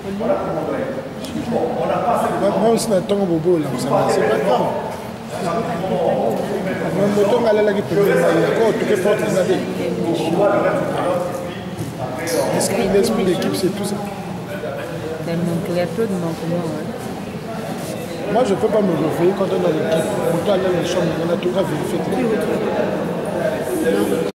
Moi aussi, je suis bobo là, c'est pas grave. Même le temps là qui peut encore tout est fort l'esprit d'équipe, c'est tout ça. Il y a trop de manquements. Moi, je ne peux pas me réveiller quand on est dans l'équipe. On doit aller dans les chambres, on a tout à vérifier.